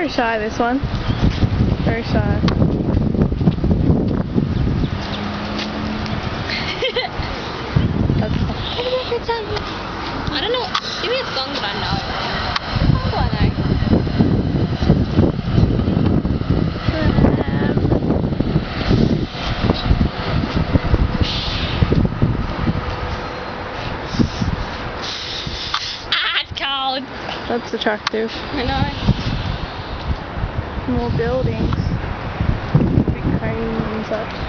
very shy, this one. Very shy. I don't know. Give me a song that I know. How do I know? It's cold. That's attractive. I know. More buildings. Big cranes and such.